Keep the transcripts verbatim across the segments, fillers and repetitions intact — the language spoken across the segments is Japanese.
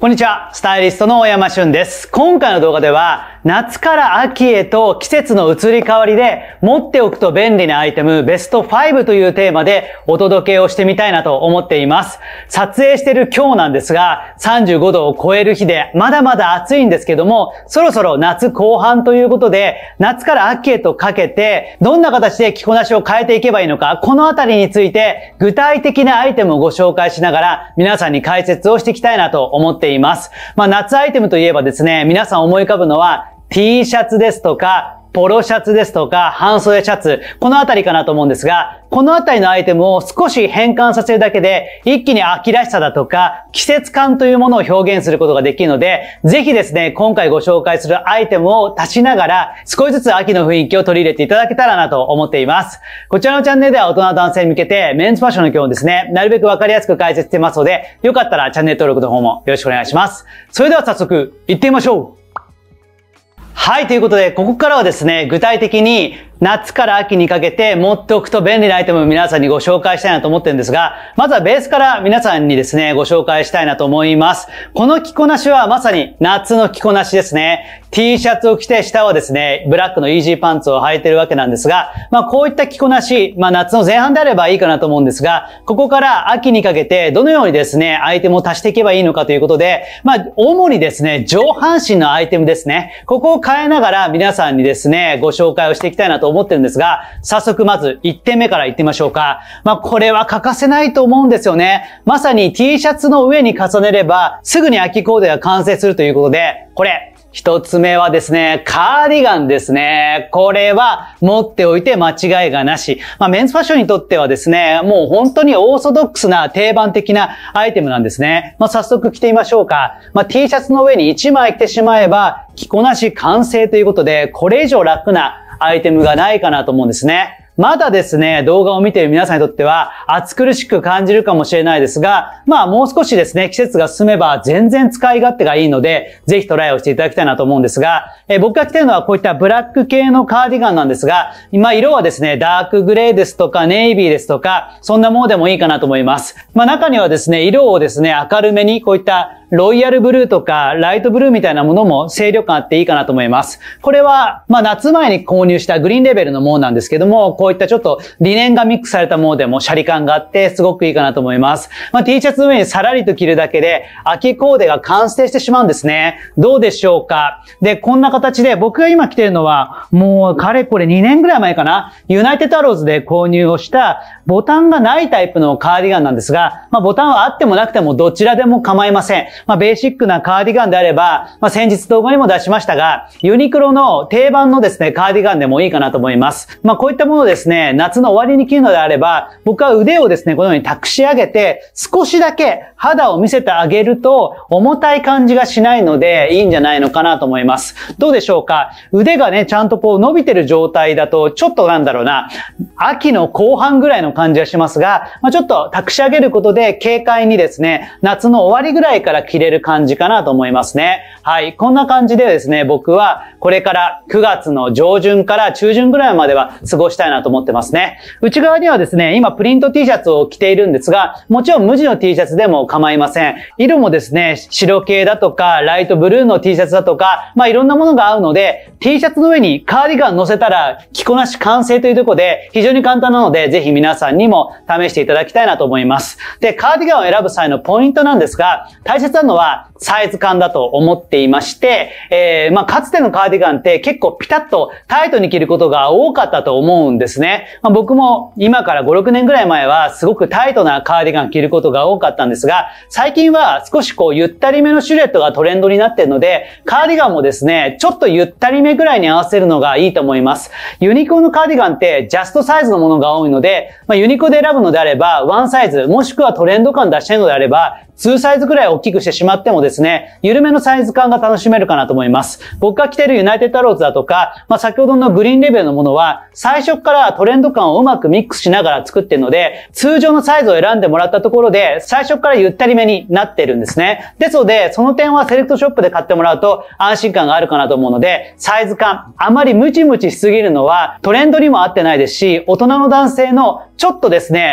こんにちは、スタイリストの大山俊です。今回の動画では、夏から秋へと季節の移り変わりで持っておくと便利なアイテムベストファイブというテーマでお届けをしてみたいなと思っています。撮影している今日なんですが、さんじゅうごどを超える日でまだまだ暑いんですけども、そろそろ夏後半ということで、夏から秋へとかけてどんな形で着こなしを変えていけばいいのか、このあたりについて具体的なアイテムをご紹介しながら皆さんに解説をしていきたいなと思っています。まあ夏アイテムといえばですね、皆さん思い浮かぶのは T シャツですとか、ポロシャツですとか、半袖シャツ、このあたりかなと思うんですが、このあたりのアイテムを少し変換させるだけで、一気に秋らしさだとか、季節感というものを表現することができるので、ぜひですね、今回ご紹介するアイテムを足しながら、少しずつ秋の雰囲気を取り入れていただけたらなと思っています。こちらのチャンネルでは大人男性に向けて、メンズファッションの今日をですね、なるべくわかりやすく解説していますので、よかったらチャンネル登録の方もよろしくお願いします。それでは早速、行ってみましょう。はい、ということで、ここからはですね、具体的に夏から秋にかけて持っておくと便利なアイテムを皆さんにご紹介したいなと思ってるんですが、まずはベースから皆さんにですね、ご紹介したいなと思います。この着こなしはまさに夏の着こなしですね。T シャツを着て下はですね、ブラックのイージーパンツを履いてるわけなんですが、まあこういった着こなし、まあ夏の前半であればいいかなと思うんですが、ここから秋にかけてどのようにですね、アイテムを足していけばいいのかということで、まあ主にですね、上半身のアイテムですね。ここを変えながら皆さんにですね、ご紹介をしていきたいなと思ってるんですが、早速まずいってんめからいってみましょうか。まあこれは欠かせないと思うんですよね。まさに T シャツの上に重ねればすぐに秋コーデが完成するということで、これ一つ目はですね、カーディガンですね。これは持っておいて間違いがなし。まあメンズファッションにとってはですね、もう本当にオーソドックスな定番的なアイテムなんですね。まあ早速着てみましょうか。まあ T シャツの上にいちまい着てしまえば着こなし完成ということで、これ以上楽なアイテムがないかなと思うんですね。まだですね、動画を見ている皆さんにとっては暑苦しく感じるかもしれないですが、まあもう少しですね、季節が進めば全然使い勝手がいいので、ぜひトライをしていただきたいなと思うんですが、え僕が着ているのはこういったブラック系のカーディガンなんですが、今色はですね、ダークグレーですとかネイビーですとか、そんなものでもいいかなと思います。まあ中にはですね、色をですね、明るめにこういったロイヤルブルーとかライトブルーみたいなものも清涼感あっていいかなと思います。これは、まあ夏前に購入したグリーンレベルのものなんですけども、こういったちょっとリネンがミックスされたものでもシャリ感があってすごくいいかなと思います。まあ T シャツの上にさらりと着るだけで秋コーデが完成してしまうんですね。どうでしょうか。で、こんな形で僕が今着ているのはもうかれこれにねんぐらい前かな。ユナイテッドアローズで購入をしたボタンがないタイプのカーディガンなんですが、まあボタンはあってもなくてもどちらでも構いません。まあベーシックなカーディガンであれば、まあ先日動画にも出しましたが、ユニクロの定番のですね、カーディガンでもいいかなと思います。まあこういったものですね、夏の終わりに着るのであれば、僕は腕をですね、このように託し上げて、少しだけ肌を見せてあげると、重たい感じがしないので、いいんじゃないのかなと思います。どうでしょうか。腕がね、ちゃんとこう伸びてる状態だと、ちょっとなんだろうな、秋の後半ぐらいの感じがしますが、まあ、ちょっと託し上げることで、軽快にですね、夏の終わりぐらいから着れる感じかなと思いますね。はい。こんな感じでですね、僕はこれからくがつの上旬から中旬ぐらいまでは過ごしたいなと思ってますね。内側にはですね、今プリント T シャツを着ているんですが、もちろん無地の T シャツでも構いません。色もですね、白系だとか、ライトブルーの T シャツだとか、まあいろんなものが合うので、T シャツの上にカーディガン乗せたら着こなし完成というところで、非常に簡単なので、ぜひ皆さんにも試していただきたいなと思います。で、カーディガンを選ぶ際のポイントなんですが、大切なのはサイズ感だと思っていまして、えー、まあかつてのカーディガンって結構ピタッとタイトに着ることが多かったと思うんですね。まあ、僕も今からご、ろくねんぐらい前はすごくタイトなカーディガン着ることが多かったんですが、最近は少しこうゆったりめのシルエットがトレンドになっているので、カーディガンもですね、ちょっとゆったりめぐらいに合わせるのがいいと思います。ユニクロのカーディガンってジャストサイズのものが多いので、まあ、ユニクロで選ぶのであればワンサイズ、もしくはトレンド感出したいのであれば、にサイズぐらい大きくしてしまってもですね、緩めのサイズ感が楽しめるかなと思います。僕が着ているユナイテッドアローズだとか、まあ、先ほどのグリーンレベルのものは、最初からトレンド感をうまくミックスしながら作っているので、通常のサイズを選んでもらったところで、最初からゆったりめになっているんですね。ですので、その点はセレクトショップで買ってもらうと安心感があるかなと思うので、サイズ感、あまりムチムチしすぎるのはトレンドにも合ってないですし、大人の男性のちょっとですね、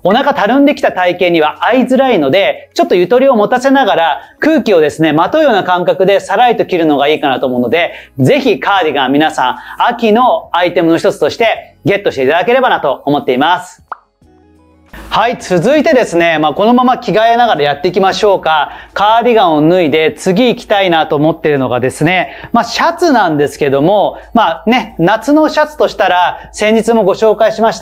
お腹たるんできた体型には合いづらいので、ちょっとゆとりを持たせながら空気をですね、まとうような感覚でさらりと着るのがいいかなと思うので、ぜひカーディガン皆さん、秋のアイテムの一つとしてゲットしていただければなと思っています。はい、続いてですね、まあ、このまま着替えながらやっていきましょうか。カーディガンを脱いで次行きたいなと思っているのがですね、まあ、シャツなんですけども、まあね、夏のシャツとしたら、先日もご紹介しました、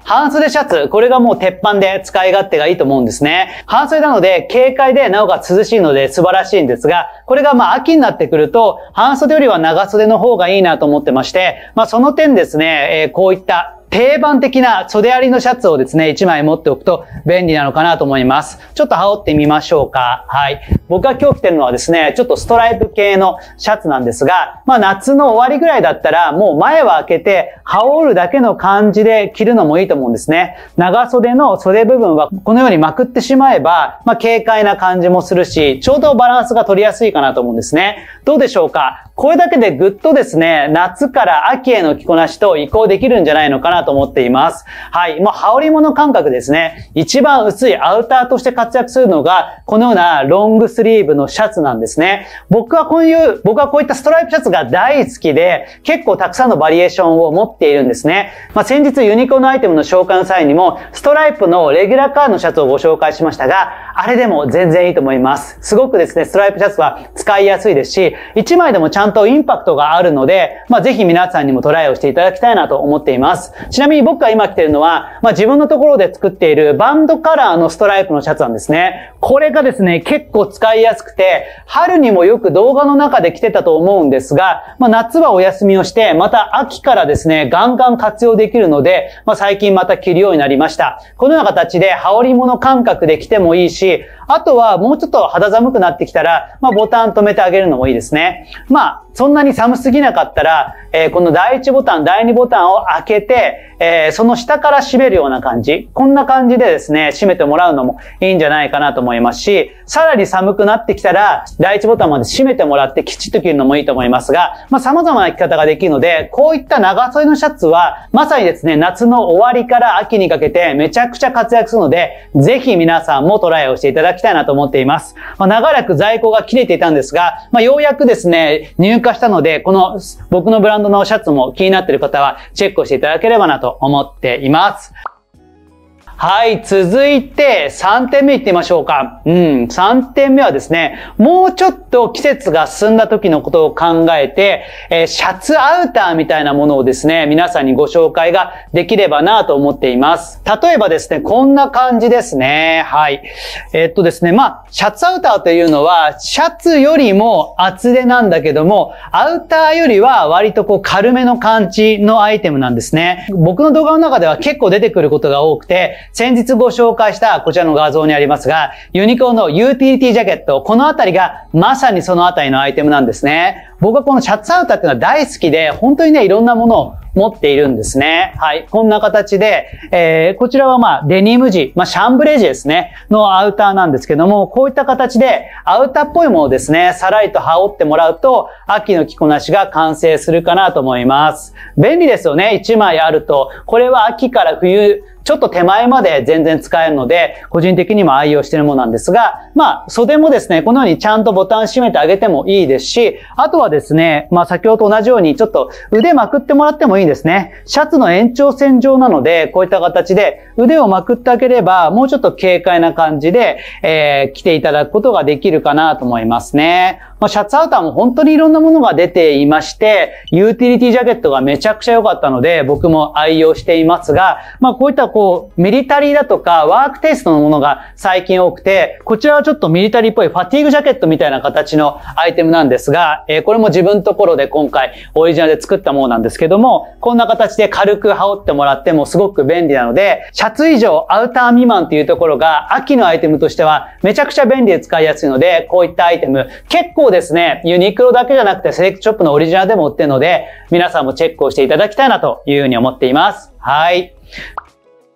半袖シャツ、これがもう鉄板で使い勝手がいいと思うんですね。半袖なので、軽快でなおかつ涼しいので素晴らしいんですが、これがまあ秋になってくると、半袖よりは長袖の方がいいなと思ってまして、まあその点ですね、えー、こういった定番的な袖ありのシャツをですね、一枚持っておくと便利なのかなと思います。ちょっと羽織ってみましょうか。はい。僕が今日着てるのはですね、ちょっとストライプ系のシャツなんですが、まあ夏の終わりぐらいだったら、もう前は開けて羽織るだけの感じで着るのもいいと思うんですね。長袖の袖部分はこのようにまくってしまえば、まあ軽快な感じもするし、ちょうどバランスが取りやすいかなと思うんですね。どうでしょうか？これだけでぐっとですね、夏から秋への着こなしと移行できるんじゃないのかなと思っています。はい。もう羽織物感覚ですね。一番薄いアウターとして活躍するのが、このようなロングスリーブのシャツなんですね。僕はこういう、僕はこういったストライプシャツが大好きで、結構たくさんのバリエーションを持っているんですね。まあ、先日ユニコーンのアイテムの紹介の際にも、ストライプのレギュラーカードのシャツをご紹介しましたが、あれでも全然いいと思います。すごくですね、ストライプシャツは使いやすいですし、一枚でもちゃんとインパクトがあるので、まあ、ぜひ皆さんにもトライをしていただきたいなと思っています。ちなみに僕が今着ているのは、まあ、自分のところで作っているバンドカラーのストライプのシャツなんですね。これがですね、結構使いやすくて、春にもよく動画の中で着てたと思うんですが、まあ、夏はお休みをして、また秋からですね、ガンガン活用できるので、まあ、最近また着るようになりました。このような形で羽織物感覚で着てもいいし、あとはもうちょっと肌寒くなってきたら、まあ、ボタン止めてあげるのもいいですね。まあ、そんなに寒すぎなかったら、えー、このだいいちボタン、だいにボタンを開けて、えー、その下から閉めるような感じ。こんな感じでですね、閉めてもらうのもいいんじゃないかなと思いますし、さらに寒くなってきたら、だいいちボタンまで閉めてもらってきちっと着るのもいいと思いますが、まあ、様々な着方ができるので、こういった長袖のシャツは、まさにですね、夏の終わりから秋にかけてめちゃくちゃ活躍するので、ぜひ皆さんもトライをしていただきたいなと思っています。まあ、長らく在庫が切れていたんですが、まあ、ようやくですね、入荷したので、この僕のブランドのシャツも気になっている方はチェックをしていただければなと思っています。はい、続いてさんてんめい行ってみましょうか。うん、さんてんめはですね、もうちょっと季節が進んだ時のことを考えて、えー、シャツアウターみたいなものをですね、皆さんにご紹介ができればなと思っています。例えばですね、こんな感じですね。はい。えー、っとですね、まあ、シャツアウターというのは、シャツよりも厚手なんだけども、アウターよりは割とこう軽めの感じのアイテムなんですね。僕の動画の中では結構出てくることが多くて、先日ご紹介したこちらの画像にありますが、ユニコーンのユーティリティジャケット、このあたりがまさにそのあたりのアイテムなんですね。僕はこのシャツアウターっていうのは大好きで、本当にね、いろんなものを持っているんですね。はい。こんな形で、えー、こちらはまあ、デニム地、まあ、シャンブレージですね、のアウターなんですけども、こういった形で、アウターっぽいものをですね、さらりと羽織ってもらうと、秋の着こなしが完成するかなと思います。便利ですよね、一枚あると。これは秋から冬、ちょっと手前まで全然使えるので、個人的にも愛用しているものなんですが、まあ、袖もですね、このようにちゃんとボタン閉めてあげてもいいですし、あとはですね、まあ先ほどと同じようにちょっと腕まくってもらってもいいんですね。シャツの延長線上なので、こういった形で腕をまくってあげれば、もうちょっと軽快な感じで、えー、着ていただくことができるかなと思いますね。まあ、シャツアウターも本当にいろんなものが出ていまして、ユーティリティジャケットがめちゃくちゃ良かったので、僕も愛用していますが、まあこういったこう、ミリタリーだとかワークテイストのものが最近多くて、こちらはちょっとミリタリーっぽいファティーグジャケットみたいな形のアイテムなんですが、えー、これも自分のところで今回オリジナルで作ったものなんですけども、こんな形で軽く羽織ってもらってもすごく便利なので、シャツ以上アウター未満っていうところが秋のアイテムとしてはめちゃくちゃ便利で使いやすいので、こういったアイテム結構ですね、ユニクロだけじゃなくてセレクトショップのオリジナルでも売ってるので、皆さんもチェックをしていただきたいなというふうに思っています。はい。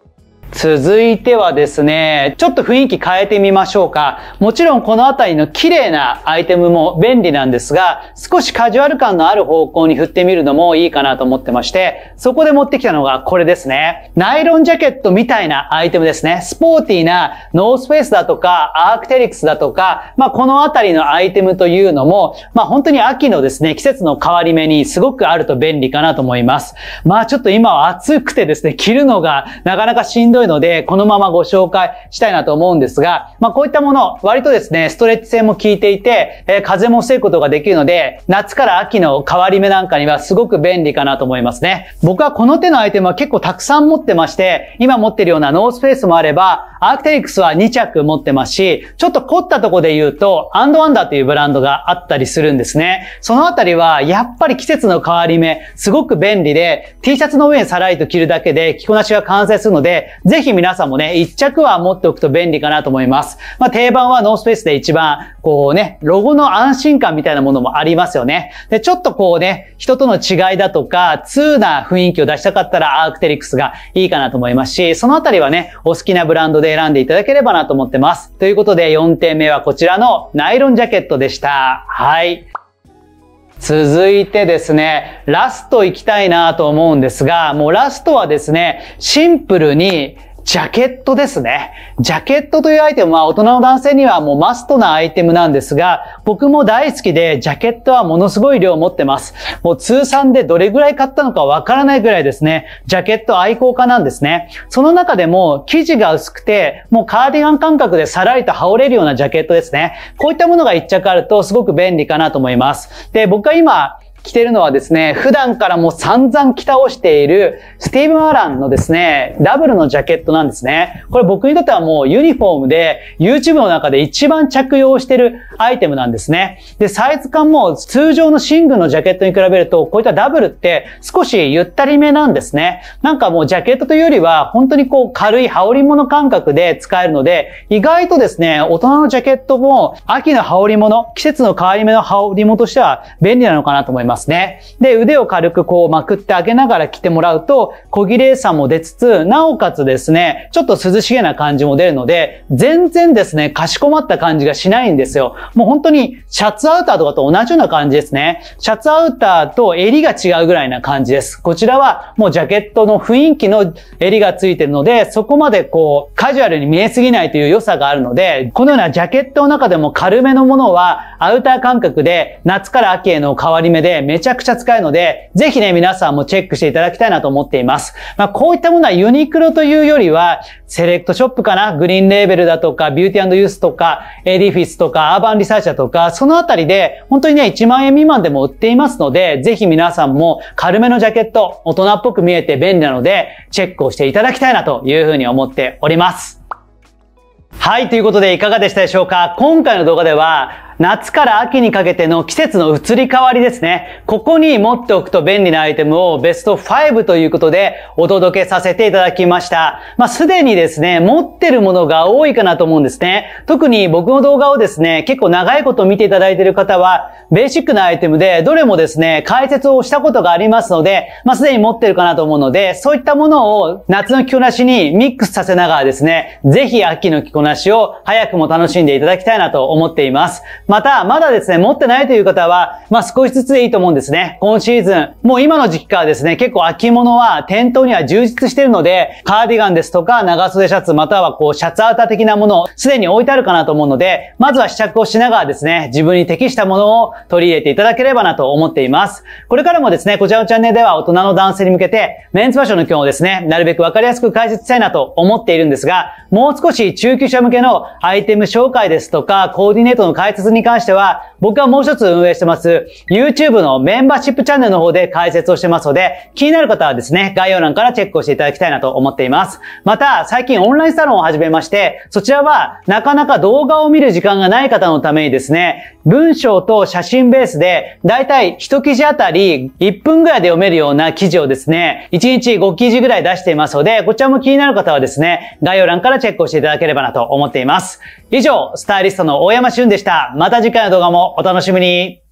続いてはですね、ちょっと雰囲気変えてみましょうか。もちろんこのあたりの綺麗なアイテムも便利なんですが、少しカジュアル感のある方向に振ってみるのもいいかなと思ってまして、そこで持ってきたのがこれですね。ナイロンジャケットみたいなアイテムですね。スポーティーなノースフェイスだとか、アークテリクスだとか、まあこのあたりのアイテムというのも、まあ本当に秋のですね、季節の変わり目にすごくあると便利かなと思います。まあちょっと今は暑くてですね、着るのがなかなかしんどいので、このままご紹介したいなと思うんですが、まあこういったもの、割とですね、ストレッチ性も効いていて、えー、風も防ぐことができるので、夏から秋の変わり目なんかにはすごく便利かなと思いますね。僕はこの手のアイテムは結構たくさん持ってまして、今持っているようなノースフェイスもあれば、アークテリクスはに着持ってますし、ちょっと凝ったところで言うと、アンドワンダーというブランドがあったりするんですね。そのあたりは、やっぱり季節の変わり目、すごく便利で、T シャツの上にさらりと着るだけで着こなしが完成するので、ぜひ皆さんもね、一着は持っておくと便利かなと思います。まあ定番はノースフェイスで一番、こうね、ロゴの安心感みたいなものもありますよね。で、ちょっとこうね、人との違いだとか、通な雰囲気を出したかったらアークテリクスがいいかなと思いますし、そのあたりはね、お好きなブランドで選んでいただければなと思ってます。ということでよんてんめはこちらのナイロンジャケットでした。はい。続いてですね、ラスト行きたいなと思うんですが、もうラストはですね、シンプルにジャケットですね。ジャケットというアイテムは大人の男性にはもうマストなアイテムなんですが、僕も大好きでジャケットはものすごい量持ってます。もう通算でどれぐらい買ったのかわからないぐらいですね、ジャケット愛好家なんですね。その中でも生地が薄くて、もうカーディガン感覚でさらりと羽織れるようなジャケットですね。こういったものが一着あるとすごく便利かなと思います。で、僕は今、着てるのはですね、普段からもう散々着倒しているスティーブン・アランのですね、ダブルのジャケットなんですね。これ僕にとってはもうユニフォームで YouTube の中で一番着用してるアイテムなんですね。で、サイズ感も通常のシングルのジャケットに比べると、こういったダブルって少しゆったりめなんですね。なんかもうジャケットというよりは、本当にこう軽い羽織物感覚で使えるので、意外とですね、大人のジャケットも秋の羽織物、季節の変わり目の羽織物としては便利なのかなと思います。ますね。で、腕を軽くこうまくってあげながら着てもらうと、小綺麗さも出つつ、なおかつですね、ちょっと涼しげな感じも出るので、全然ですね、かしこまった感じがしないんですよ。もう本当にシャツアウターとかと同じような感じですね。シャツアウターと襟が違うぐらいな感じです。こちらはもうジャケットの雰囲気の襟がついてるので、そこまでこう、カジュアルに見えすぎないという良さがあるので、このようなジャケットの中でも軽めのものは、アウター感覚で、夏から秋への変わり目で、めちゃくちゃ使えるので、ぜひね、皆さんもチェックしていただきたいなと思っています。まあ、こういったものはユニクロというよりは、セレクトショップかな、グリーンレーベルだとか、ビューティー&ユースとか、エディフィスとか、アーバンリサーチャーとか、そのあたりで、本当にね、いちまんえん未満でも売っていますので、ぜひ皆さんも軽めのジャケット、大人っぽく見えて便利なので、チェックをしていただきたいなというふうに思っております。はい、ということでいかがでしたでしょうか？今回の動画では、夏から秋にかけての季節の移り変わりですね。ここに持っておくと便利なアイテムをベストごということでお届けさせていただきました。まあ、すでにですね、持ってるものが多いかなと思うんですね。特に僕の動画をですね、結構長いこと見ていただいている方は、ベーシックなアイテムでどれもですね、解説をしたことがありますので、まあ、すでに持ってるかなと思うので、そういったものを夏の着こなしにミックスさせながらですね、ぜひ秋の着こなしを早くも楽しんでいただきたいなと思っています。また、まだですね、持ってないという方は、まあ少しずつでいいと思うんですね。今シーズン、もう今の時期からですね、結構秋物は店頭には充実しているので、カーディガンですとか長袖シャツ、またはこうシャツアウター的なものをすでに置いてあるかなと思うので、まずは試着をしながらですね、自分に適したものを取り入れていただければなと思っています。これからもですね、こちらのチャンネルでは大人の男性に向けて、メンズファッションの基本をですね、なるべくわかりやすく解説したいなと思っているんですが、もう少し中級者向けのアイテム紹介ですとか、コーディネートの解説に関しては、僕はもう一つ運営してます YouTube のメンバーシップチャンネルの方で解説をしてますので、気になる方はですね、概要欄からチェックをしていただきたいなと思っています。また、最近オンラインサロンを始めまして、そちらはなかなか動画を見る時間がない方のためにですね、文章と写真ベースで、だいたいいち記事あたりいっぷんぐらいで読めるような記事をですね、いちにちご記事ぐらい出していますので、こちらも気になる方はですね、概要欄からチェックをしていただければなと思っています。以上、スタイリストの大山俊でした。また次回の動画もお楽しみに。